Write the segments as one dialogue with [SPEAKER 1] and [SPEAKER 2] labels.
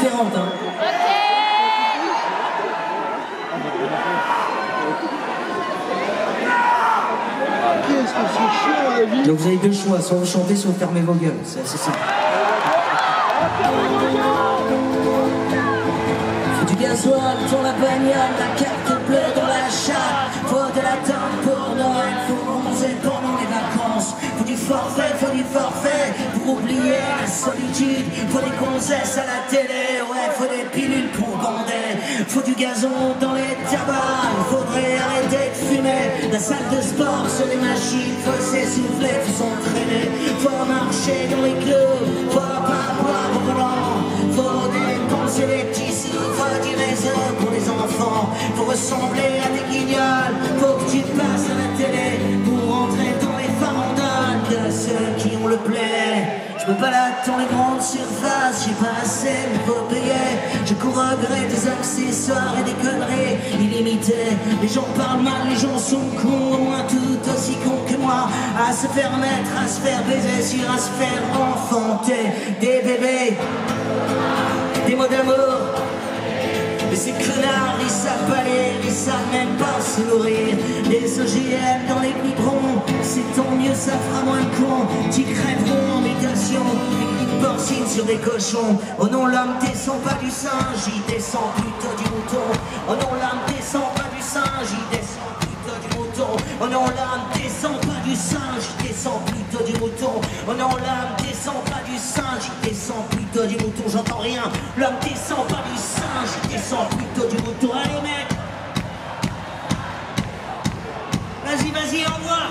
[SPEAKER 1] différentes. Hein.
[SPEAKER 2] Qu'est-ce que c'est chiant la vie.
[SPEAKER 1] Donc vous avez deux choix, soit vous chantez, soit vous fermez vos gueules. C'est assez simple. Faut du gasoil pour la bagnole, la carte bleue dans la chatte. Faut de la tente pour Noël, faut bronzer pendant les vacances. Faut du forfait pour oublier la solitude. Faut des gonzesses à la télé, ouais, faut des pilules pour bander. Faut du gazon dans les tabacs, il faudrait arrêter de fumer. La salle de sport sur les machines, faut s'essouffler, faut s'entraîner. Faut marcher dans les clubs, faut pas boire au volant. Faut dépenser les tissus, faut du réseau pour les enfants. Faut ressembler à des guignols, faut que tu passes à la télé pour rentrer dans les farandoles de ceux qui ont le plaid. Je me balade dans les grandes surfaces, j'ai pas assez, mais faut payer. Je cours au gré des accessoires et des conneries illimitées. Les gens parlent mal, les gens sont cons, au moins tout aussi cons que moi. À se faire mettre, à se faire baiser sur, à se faire enfanter. Des bébés, des mots d'amour. Mais ces connards, ils savent pas lire, ils savent même pas se nourrir. Les OGM dans les biberons, c'est tant mieux, ça fera moins de cons. Qui crèveront en mutation, une porcine sur des cochons. Oh non, l'homme descend pas du singe, il descend plutôt du mouton. Oh non, l'homme descend pas du singe, il descend plutôt du mouton. Oh non, l'homme descend pas du singe, il descend plutôt du mouton. Oh non, l'homme descend pas du singe, il descend plutôt du mouton. J'entends rien, l'homme descend pas du singe, il descend plutôt du mouton. Allez mec, vas-y, envoie.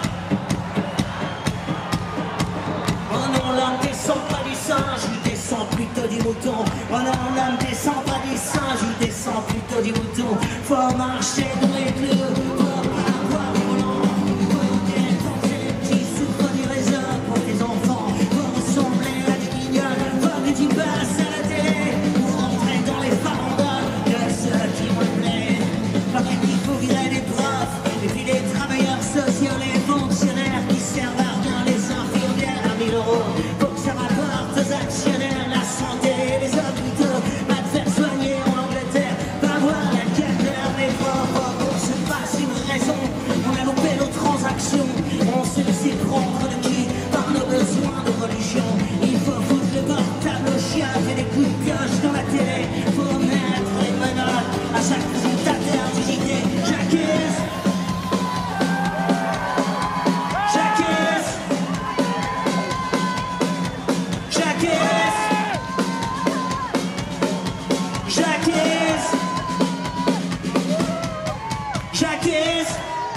[SPEAKER 1] Oh non, l'homme descend pas du singe, il descend plutôt du mouton. Oh non, l'homme descend pas du singe, il descend plutôt du mouton. Faut marcher dans les clubs, faut pas boire au volant. Faut dépenser les petits sous, faut du réseau pour tes enfants. Faut ressembler à des guignols, faut que tu passes à la télé pour rentrer dans les farandoles de ceux qui me plaisent. Pareil qu'il faut virer les profs, et puis les travailleurs sociaux, les fonctionnaires qui servent à rien, les infirmières à 1000 euros. Faut que ça rapporte aux actionnaires la santé, les hôpitaux, va te faire soigner en Angleterre, va voir la quête de la métro. Faut qu'on se fasse une raison, on a loupé nos transactions, on se laisse prendre de qui par nos besoins de religion. Il faut foutre le portable au chien et des coups de pioche dans la télé. Faut mettre les menottes à chaque présentateur du JT. J'acquiesce, j'acquiesce, j'acquiesce, j'acquiesce, j'acquiesce,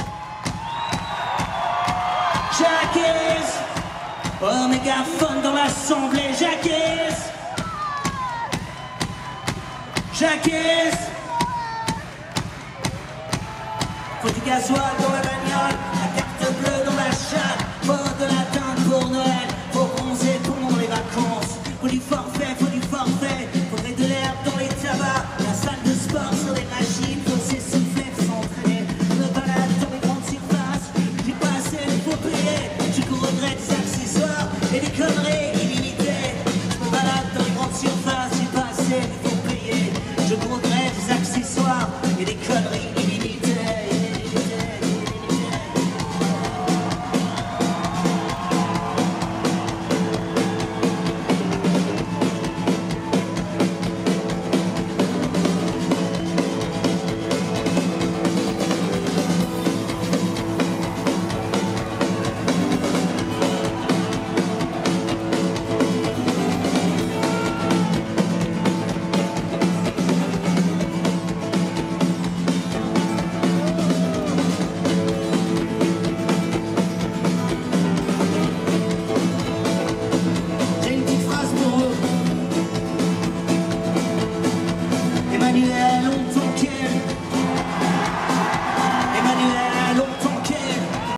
[SPEAKER 1] j'acquiesce. Oh mégaphone dans l'assemblée, j'acquiesce, j'acquiesce. Faut du gasoil dans la bagnole, la carte bleue dans la chatte. Faut de la teinte pour Noël, faut bronzer pendant les vacances. Faut du forfait.